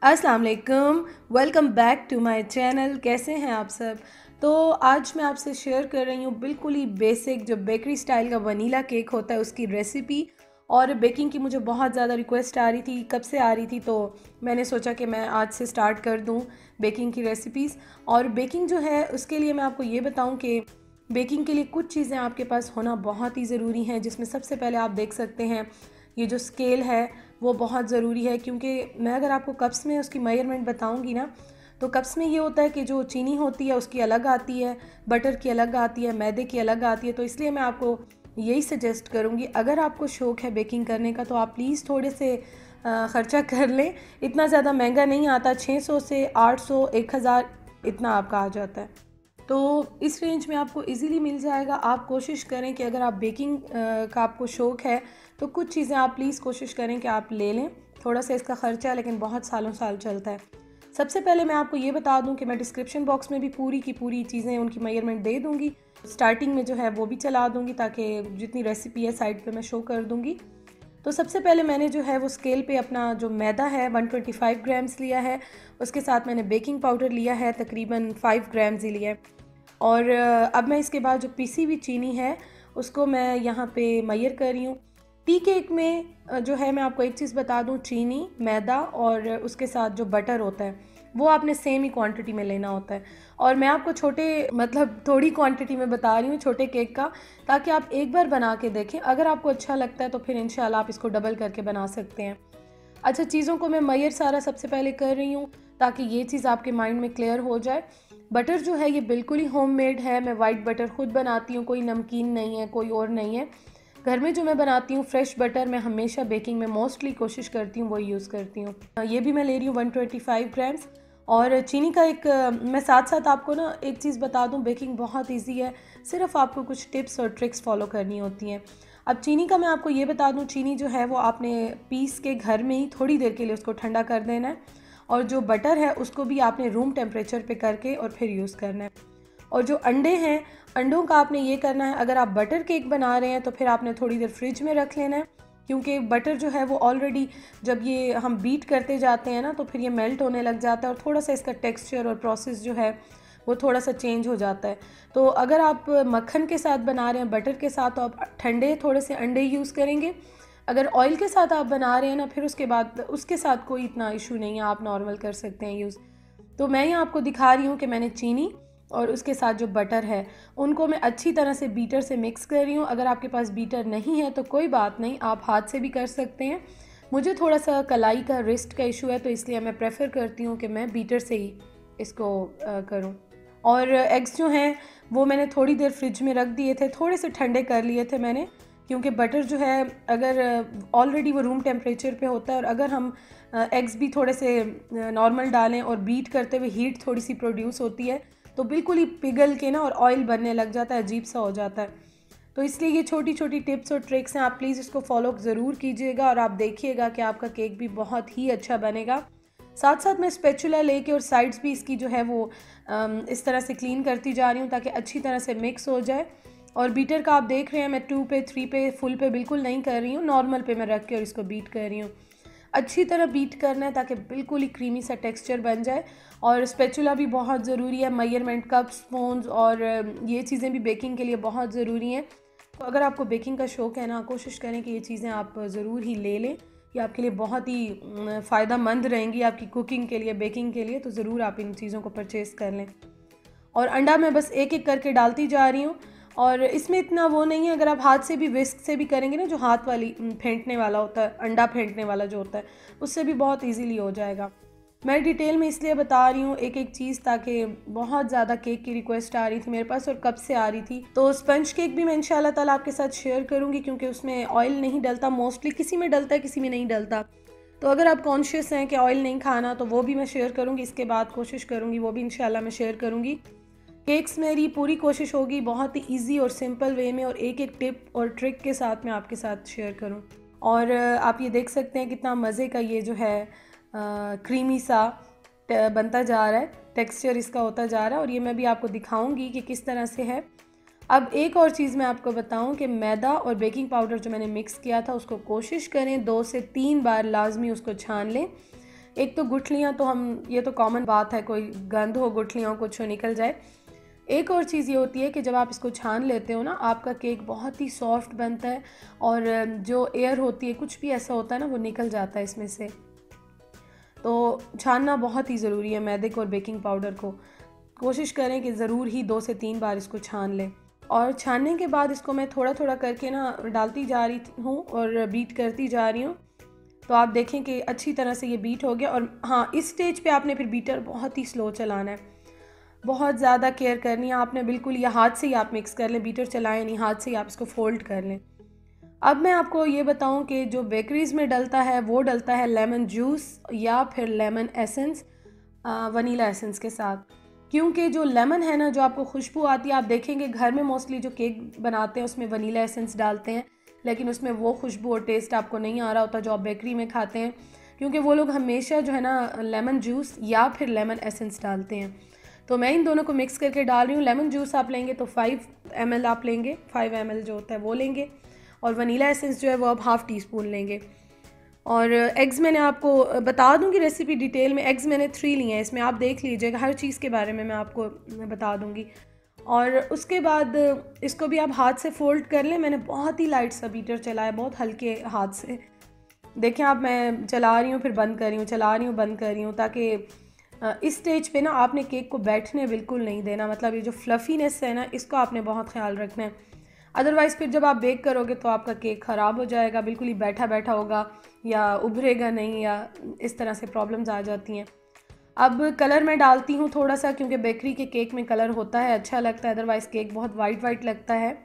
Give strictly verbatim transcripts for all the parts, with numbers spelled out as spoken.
अस्सलाम वालेकुम, welcome back to my channel. कैसे हैं आप सब? तो आज मैं आपसे शेयर कर रही हूँ बिल्कुल ही बेसिक जो बेकरी स्टाइल का वनीला केक होता है उसकी रेसिपी। और बेकिंग की मुझे बहुत ज़्यादा रिक्वेस्ट आ रही थी, कब से आ रही थी, तो मैंने सोचा कि मैं आज से स्टार्ट कर दूँ बेकिंग की रेसिपीज़। और बेकिंग जो है उसके लिए मैं आपको ये बताऊँ कि बेकिंग के लिए कुछ चीज़ें आपके पास होना बहुत ही ज़रूरी हैं, जिसमें सबसे पहले आप देख सकते हैं ये जो स्केल है वो बहुत ज़रूरी है। क्योंकि मैं अगर आपको कप्स में उसकी मेजरमेंट बताऊंगी ना, तो कप्स में ये होता है कि जो चीनी होती है उसकी अलग आती है, बटर की अलग आती है, मैदे की अलग आती है। तो इसलिए मैं आपको यही सजेस्ट करूँगी, अगर आपको शौक़ है बेकिंग करने का तो आप प्लीज़ थोड़े से ख़र्चा कर लें। इतना ज़्यादा महंगा नहीं आता, छः सौ से आठ सौ एक हज़ार इतना आपका आ जाता है। तो इस रेंज में आपको इजीली मिल जाएगा। आप कोशिश करें कि अगर आप बेकिंग का आपको शौक़ है तो कुछ चीज़ें आप प्लीज़ कोशिश करें कि आप ले लें। थोड़ा सा इसका ख़र्चा है लेकिन बहुत सालों साल चलता है। सबसे पहले मैं आपको ये बता दूं कि मैं डिस्क्रिप्शन बॉक्स में भी पूरी की पूरी चीज़ें उनकी मेजरमेंट दे दूंगी, स्टार्टिंग में जो है वो भी चला दूंगी ताकि जितनी रेसिपी है साइड पे मैं शो कर दूंगी। तो सबसे पहले मैंने जो है वो स्केल पे अपना जो मैदा है एक सौ पच्चीस ग्राम्स लिया है, उसके साथ मैंने बेकिंग पाउडर लिया है तकरीबन पाँच ग्राम्स ही लिया है। और अब मैं इसके बाद जो पिसी हुई चीनी है उसको मैं यहाँ पे मेजर कर रही हूँ। टी केक में जो है मैं आपको एक चीज़ बता दूँ, चीनी, मैदा और उसके साथ जो बटर होता है वो आपने सेम ही क्वांटिटी में लेना होता है। और मैं आपको छोटे मतलब थोड़ी क्वांटिटी में बता रही हूँ छोटे केक का, ताकि आप एक बार बना के देखें। अगर आपको अच्छा लगता है तो फिर इंशाल्लाह आप इसको डबल करके बना सकते हैं। अच्छा, चीज़ों को मैं मेजर सारा सबसे पहले कर रही हूँ ताकि ये चीज़ आपके माइंड में क्लियर हो जाए। बटर जो है ये बिल्कुल ही होममेड है, मैं वाइट बटर खुद बनाती हूँ, कोई नमकीन नहीं है, कोई और नहीं है। घर में जो मैं बनाती हूँ फ्रेश बटर मैं हमेशा बेकिंग में मोस्टली कोशिश करती हूँ वही यूज़ करती हूँ। ये भी मैं ले रही हूँ एक सौ पच्चीस ग्राम्स। और चीनी का एक मैं साथ साथ आपको ना एक चीज़ बता दूँ, बेकिंग बहुत ईजी है, सिर्फ आपको कुछ टिप्स और ट्रिक्स फॉलो करनी होती हैं। अब चीनी का मैं आपको ये बता दूँ, चीनी जो है वो आपने पीस के घर में ही थोड़ी देर के लिए उसको ठंडा कर देना है। और जो बटर है उसको भी आपने रूम टेम्परेचर पे करके और फिर यूज़ करना है। और जो अंडे हैं, अंडों का आपने ये करना है, अगर आप बटर केक बना रहे हैं तो फिर आपने थोड़ी देर फ्रिज में रख लेना है, क्योंकि बटर जो है वो ऑलरेडी जब ये हम बीट करते जाते हैं ना तो फिर ये मेल्ट होने लग जाता है और थोड़ा सा इसका टेक्सचर और प्रोसेस जो है वो थोड़ा सा चेंज हो जाता है। तो अगर आप मक्खन के साथ बना रहे हैं, बटर के साथ, तो आप ठंडे थोड़े से अंडे यूज़ करेंगे। अगर ऑयल के साथ आप बना रहे हैं ना, फिर उसके बाद उसके साथ कोई इतना इशू नहीं है, आप नॉर्मल कर सकते हैं यूज़। तो मैं यहाँ आपको दिखा रही हूँ कि मैंने चीनी और उसके साथ जो बटर है उनको मैं अच्छी तरह से बीटर से मिक्स कर रही हूँ। अगर आपके पास बीटर नहीं है तो कोई बात नहीं, आप हाथ से भी कर सकते हैं। मुझे थोड़ा सा कलाई का, रिस्ट का इशू है, तो इसलिए मैं प्रेफर करती हूँ कि मैं बीटर से ही इसको करूँ। और एग्स जो हैं वो मैंने थोड़ी देर फ्रिज में रख दिए थे, थोड़े से ठंडे कर लिए थे मैंने, क्योंकि बटर जो है अगर ऑलरेडी वो रूम टेम्परेचर पे होता है और अगर हम एग्स भी थोड़े से नॉर्मल डालें और बीट करते हुए हीट थोड़ी सी प्रोड्यूस होती है तो बिल्कुल ही पिघल के ना और ऑयल बनने लग जाता है, अजीब सा हो जाता है। तो इसलिए ये छोटी छोटी टिप्स और ट्रिक्स हैं, आप प्लीज़ इसको फॉलो ज़रूर कीजिएगा और आप देखिएगा कि आपका केक भी बहुत ही अच्छा बनेगा। साथ साथ मैं स्पैचुला लेके और साइड्स भी इसकी जो है वो इस तरह से क्लीन करती जा रही हूँ ताकि अच्छी तरह से मिक्स हो जाए। और बीटर का आप देख रहे हैं मैं टू पे, थ्री पे, फुल पे बिल्कुल नहीं कर रही हूँ, नॉर्मल पे मैं रख के और इसको बीट कर रही हूँ। अच्छी तरह बीट करना है ताकि बिल्कुल ही क्रीमी सा टेक्सचर बन जाए। और स्पैचुला भी बहुत ज़रूरी है, मेजरमेंट कप, स्पून्स और ये चीज़ें भी बेकिंग के लिए बहुत ज़रूरी हैं। तो अगर आपको बेकिंग का शौक़ है ना, कोशिश करें कि ये चीज़ें आप ज़रूर ही ले लें, ये आपके लिए बहुत ही फ़ायदा मंद रहेंगी आपकी कुकिंग के लिए, बेकिंग के लिए। तो ज़रूर आप इन चीज़ों को परचेज़ कर लें। और अंडा मैं बस एक एक करके डालती जा रही हूँ और इसमें इतना वो नहीं है, अगर आप हाथ से भी, विस्क से भी करेंगे ना, जो हाथ वाली फेंटने वाला होता है, अंडा फेंटने वाला जो होता है, उससे भी बहुत इजीली हो जाएगा। मैं डिटेल में इसलिए बता रही हूँ एक एक चीज़ ताकि बहुत ज़्यादा केक की रिक्वेस्ट आ रही थी मेरे पास और कब से आ रही थी। तो स्पंज केक भी मैं इंशाल्लाह ताला आपके साथ शेयर करूँगी, क्योंकि उसमें ऑयल नहीं डलता, मोस्टली किसी में डलता है किसी में नहीं डलता। तो अगर आप कॉन्शियस हैं कि ऑयल नहीं खाना तो वो भी मैं शेयर करूँगी, इसके बाद कोशिश करूँगी वो भी इंशाल्लाह मैं शेयर करूँगी। केक्स मेरी पूरी कोशिश होगी बहुत ही इजी और सिंपल वे में और एक एक टिप और ट्रिक के साथ मैं आपके साथ शेयर करूं। और आप ये देख सकते हैं कितना मज़े का ये जो है क्रीमी सा बनता जा रहा है, टेक्सचर इसका होता जा रहा है। और ये मैं भी आपको दिखाऊंगी कि किस तरह से है। अब एक और चीज़ मैं आपको बताऊं कि मैदा और बेकिंग पाउडर जो मैंने मिक्स किया था उसको कोशिश करें दो से तीन बार लाजमी उसको छान लें। एक तो गुठलियाँ तो हम, ये तो कॉमन बात है, कोई गंद हो, गुठलियाँ हो, कुछ हो, निकल जाए। एक और चीज़ ये होती है कि जब आप इसको छान लेते हो ना, आपका केक बहुत ही सॉफ्ट बनता है और जो एयर होती है, कुछ भी ऐसा होता है ना, वो निकल जाता है इसमें से। तो छानना बहुत ही ज़रूरी है मैदे को और बेकिंग पाउडर को। कोशिश करें कि ज़रूर ही दो से तीन बार इसको छान लें। और छानने के बाद इसको मैं थोड़ा थोड़ा करके ना डालती जा रही हूँ और बीट करती जा रही हूँ। तो आप देखें कि अच्छी तरह से ये बीट हो गया। और हाँ, इस स्टेज पे आपने फिर बीटर बहुत ही स्लो चलाना है, बहुत ज़्यादा केयर करनी है आपने, बिल्कुल ये हाथ से ही आप मिक्स कर लें, बीटर चलाएं नहीं, हाथ से ही आप इसको फोल्ड कर लें। अब मैं आपको ये बताऊं कि जो बेकरीज़ में डलता है वो डलता है लेमन जूस या फिर लेमन एसेंस वनीला एसेंस के साथ। क्योंकि जो लेमन है ना, जो आपको खुशबू आती है, आप देखेंगे घर में मोस्टली जो केक बनाते हैं उसमें वनीला एसेंस डालते हैं, लेकिन उसमें वो खुशबू और टेस्ट आपको नहीं आ रहा होता जो आप बेकरी में खाते हैं, क्योंकि वो लोग हमेशा जो है ना लेमन जूस या फिर लेमन एसेंस डालते हैं। तो मैं इन दोनों को मिक्स करके डाल रही हूँ। लेमन जूस आप लेंगे तो फाइव एम एल आप लेंगे, फाइव एम एल जो होता है वो लेंगे, और वनीला एसेंस जो है वो आप हाफ़ टी स्पून लेंगे। और एग्स मैंने आपको बता दूंगी रेसिपी डिटेल में, एग्स मैंने थ्री लिए हैं, इसमें आप देख लीजिएगा, हर चीज़ के बारे में मैं आपको बता दूंगी। और उसके बाद इसको भी आप हाथ से फोल्ड कर लें। मैंने बहुत ही लाइट सा बीटर चलाया, बहुत हल्के हाथ से। देखें आप, मैं चला रही हूँ फिर बंद कर रही हूँ, चला रही हूँ बंद कर रही हूँ, ताकि इस स्टेज पे ना आपने केक को बैठने बिल्कुल नहीं देना। मतलब ये जो फ्लफ़ीनेस है ना, इसका आपने बहुत ख्याल रखना है, अदरवाइज़ फिर जब आप बेक करोगे तो आपका केक ख़राब हो जाएगा, बिल्कुल ही बैठा बैठा होगा या उभरेगा नहीं, या इस तरह से प्रॉब्लम्स आ जाती हैं। अब कलर मैं डालती हूँ थोड़ा सा, क्योंकि बेकरी के केक में कलर होता है, अच्छा लगता है, अदरवाइज़ केक बहुत वाइट वाइट लगता है।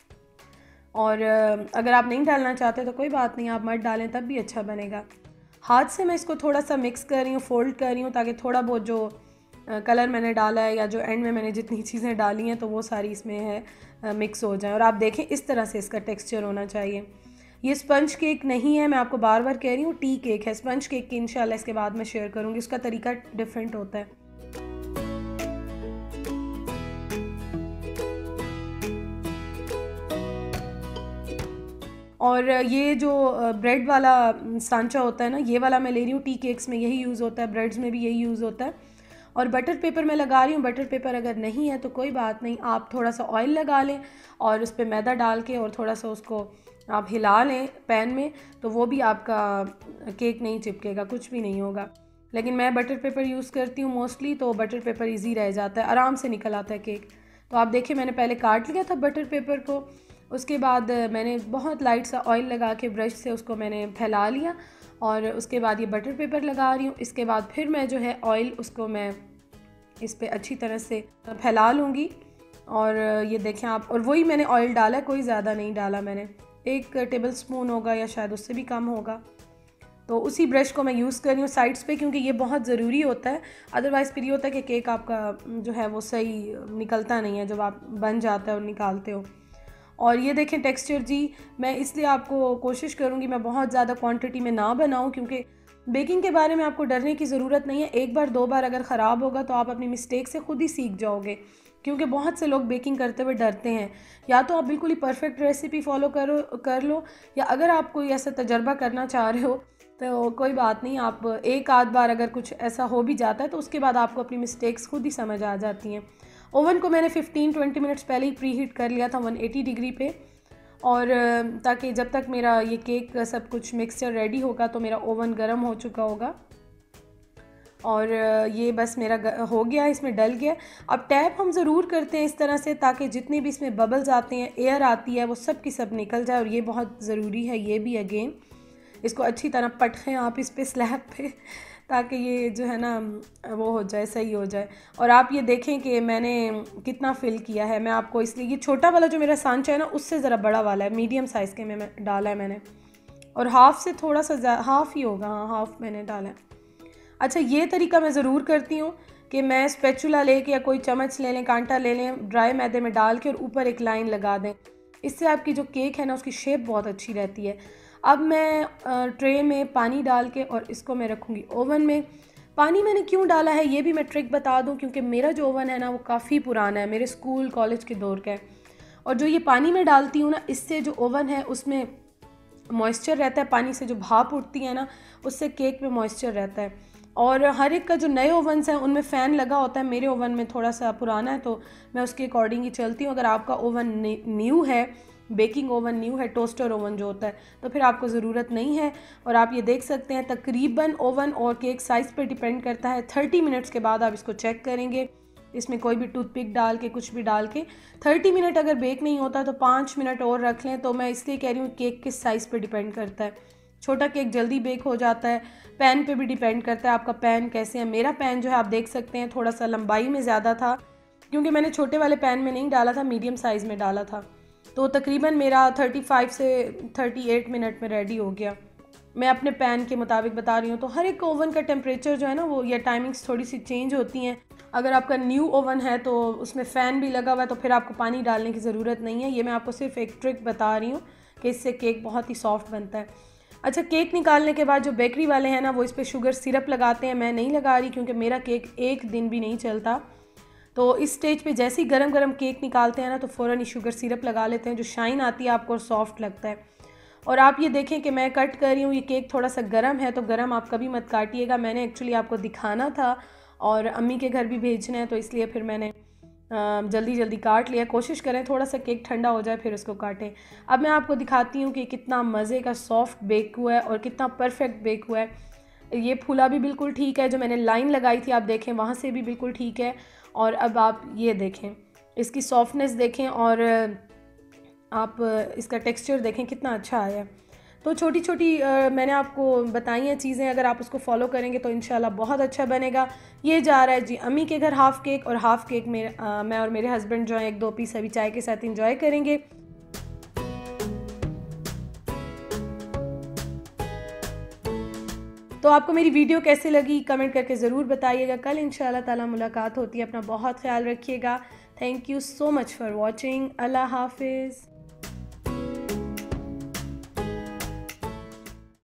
और अगर आप नहीं डालना चाहते तो कोई बात नहीं, आप मत डालें, तब भी अच्छा बनेगा। हाथ से मैं इसको थोड़ा सा मिक्स कर रही हूँ, फोल्ड कर रही हूँ, ताकि थोड़ा बहुत जो कलर मैंने डाला है या जो एंड में मैंने जितनी चीज़ें डाली हैं तो वो सारी इसमें है मिक्स हो जाए। और आप देखें इस तरह से इसका टेक्सचर होना चाहिए। ये स्पंज केक नहीं है, मैं आपको बार बार कह रही हूँ, टी केक है। स्पंज केक की इंशाल्लाह इसके बाद मैं शेयर करूँगी, उसका तरीका डिफरेंट होता है। और ये जो ब्रेड वाला सांचा होता है ना, ये वाला मैं ले रही हूँ, टी केक्स में यही यूज़ होता है, ब्रेड्स में भी यही यूज़ होता है। और बटर पेपर मैं लगा रही हूँ। बटर पेपर अगर नहीं है तो कोई बात नहीं, आप थोड़ा सा ऑयल लगा लें और उस पर मैदा डाल के और थोड़ा सा उसको आप हिला लें पैन में, तो वो भी आपका केक नहीं चिपकेगा, कुछ भी नहीं होगा। लेकिन मैं बटर पेपर यूज़ करती हूँ मोस्टली, तो बटर पेपर ईजी रह जाता है, आराम से निकल आता है केक। तो आप देखिए, मैंने पहले काट लिया था बटर पेपर को, उसके बाद मैंने बहुत लाइट सा ऑयल लगा के ब्रश से उसको मैंने फैला लिया, और उसके बाद ये बटर पेपर लगा रही हूँ। इसके बाद फिर मैं जो है ऑयल उसको मैं इस पे अच्छी तरह से फैला लूँगी। और ये देखें आप, और वही मैंने ऑयल डाला है, कोई ज़्यादा नहीं डाला मैंने, एक टेबल स्पून होगा या शायद उससे भी कम होगा। तो उसी ब्रश को मैं यूज़ कर रही हूँ साइड्स पे, क्योंकि ये बहुत ज़रूरी होता है, अदरवाइज़ फिर ये होता है कि केक आपका जो है वो सही निकलता नहीं है जब आप बन जाता है और निकालते हो। और ये देखें टेक्सचर जी, मैं इसलिए आपको कोशिश करूँगी मैं बहुत ज़्यादा क्वांटिटी में ना बनाऊँ, क्योंकि बेकिंग के बारे में आपको डरने की ज़रूरत नहीं है। एक बार दो बार अगर ख़राब होगा तो आप अपनी मिस्टेक से खुद ही सीख जाओगे, क्योंकि बहुत से लोग बेकिंग करते हुए डरते हैं। या तो आप बिल्कुल ही परफेक्ट रेसिपी फॉलो करो कर लो, या अगर आप कोई ऐसा तजर्बा करना चाह रहे हो तो कोई बात नहीं, आप एक आध बार अगर कुछ ऐसा हो भी जाता है तो उसके बाद आपको अपनी मिस्टेक्स खुद ही समझ आ जाती हैं। ओवन को मैंने फिफ्टीन ट्वेंटी मिनट्स पहले ही प्री हीट कर लिया था वन एटी डिग्री पे, और ताकि जब तक मेरा ये केक सब कुछ मिक्सचर रेडी होगा तो मेरा ओवन गर्म हो चुका होगा। और ये बस मेरा हो गया, इसमें डल गया। अब टैप हम ज़रूर करते हैं इस तरह से, ताकि जितने भी इसमें बबल्स आते हैं, एयर आती है, वो सब की सब निकल जाए। और ये बहुत ज़रूरी है, ये भी अगेन इसको अच्छी तरह पटखें आप इस पे स्लैब पे, ताकि ये जो है ना वो हो जाए, सही हो जाए। और आप ये देखें कि मैंने कितना फिल किया है। मैं आपको इसलिए, ये छोटा वाला जो मेरा सांचा है ना, उससे ज़रा बड़ा वाला है, मीडियम साइज़ के में मैं डाला है मैंने, और हाफ़ से थोड़ा सा हाफ़ ही होगा, हाँ हाफ़ मैंने डाला है। अच्छा, ये तरीका मैं ज़रूर करती हूँ कि मैं स्पैचुला लेके या कोई चम्मच ले लें, कांटा ले लें, ड्राई मैदे में डाल के और ऊपर एक लाइन लगा दें। इससे आपकी जो केक है ना उसकी शेप बहुत अच्छी रहती है। अब मैं ट्रे में पानी डाल के और इसको मैं रखूँगी ओवन में। पानी मैंने क्यों डाला है ये भी मैं ट्रिक बता दूं, क्योंकि मेरा जो ओवन है ना वो काफ़ी पुराना है, मेरे स्कूल कॉलेज के दौर का है। और जो ये पानी मैं डालती हूँ ना, इससे जो ओवन है उसमें मॉइस्चर रहता है, पानी से जो भाप उठती है ना उससे केक में मॉइस्चर रहता है। और हर एक का जो नए ओवन्स हैं उनमें फ़ैन लगा होता है, मेरे ओवन में थोड़ा सा पुराना है तो मैं उसके अकॉर्डिंग ही चलती हूँ। अगर आपका ओवन न्यू है, बेकिंग ओवन न्यू है, टोस्टर ओवन जो होता है, तो फिर आपको ज़रूरत नहीं है। और आप ये देख सकते हैं तकरीबन ओवन और केक साइज़ पर डिपेंड करता है, थर्टी मिनट्स के बाद आप इसको चेक करेंगे, इसमें कोई भी टूथपिक डाल के कुछ भी डाल के थर्टी मिनट अगर बेक नहीं होता तो पाँच मिनट और रख लें। तो मैं इसलिए कह रही हूँ केक किस साइज़ पर डिपेंड करता है, छोटा केक जल्दी बेक हो जाता है, पैन पे भी डिपेंड करता है आपका पैन कैसे है। मेरा पैन जो है आप देख सकते हैं थोड़ा सा लंबाई में ज़्यादा था, क्योंकि मैंने छोटे वाले पैन में नहीं डाला था, मीडियम साइज़ में डाला था, तो तकरीबन मेरा पैंतीस से अड़तीस मिनट में रेडी हो गया। मैं अपने पैन के मुताबिक बता रही हूँ। तो हर एक ओवन का टेम्परेचर जो है ना वो या टाइमिंग्स थोड़ी सी चेंज होती हैं। अगर आपका न्यू ओवन है तो उसमें फ़ैन भी लगा हुआ है तो फिर आपको पानी डालने की ज़रूरत नहीं है। ये मैं आपको सिर्फ एक ट्रिक बता रही हूँ कि इससे केक बहुत ही सॉफ्ट बनता है। अच्छा, केक निकालने के बाद जो बेकरी वाले हैं ना वो इस पर शुगर सिरप लगाते हैं, मैं नहीं लगा रही क्योंकि मेरा केक एक दिन भी नहीं चलता। तो इस स्टेज पे जैसे ही गरम गरम केक निकालते हैं ना तो फ़ौरन ही शुगर सिरप लगा लेते हैं, जो शाइन आती है आपको और सॉफ्ट लगता है। और आप ये देखें कि मैं कट कर रही हूँ, ये केक थोड़ा सा गर्म है तो गर्म आप कभी मत काटिएगा, मैंने एक्चुअली आपको दिखाना था और अम्मी के घर भी भेजना है तो इसलिए फिर मैंने जल्दी जल्दी काट लिया। कोशिश करें थोड़ा सा केक ठंडा हो जाए फिर उसको काटें। अब मैं आपको दिखाती हूँ कि कितना मज़े का सॉफ्ट बेक हुआ है और कितना परफेक्ट बेक हुआ है। ये फूला भी बिल्कुल ठीक है, जो मैंने लाइन लगाई थी आप देखें वहाँ से भी बिल्कुल ठीक है। और अब आप ये देखें, इसकी सॉफ्टनेस देखें और आप इसका टेक्सचर देखें कितना अच्छा आया। तो छोटी छोटी मैंने आपको बताई हैं चीज़ें, अगर आप उसको फॉलो करेंगे तो इंशाल्लाह बहुत अच्छा बनेगा। ये जा रहा है जी अम्मी के घर हाफ़ केक, और हाफ़ केक में आ, मैं और मेरे हस्बैंड जो हैं एक दो पीस अभी चाय के साथ इंजॉय करेंगे। तो आपको मेरी वीडियो कैसे लगी कमेंट करके ज़रूर बताइएगा। कल इंशाल्लाह ताला मुलाकात होती है, अपना बहुत ख्याल रखिएगा। Thank you so much for watching. अल्लाह हाफिज़।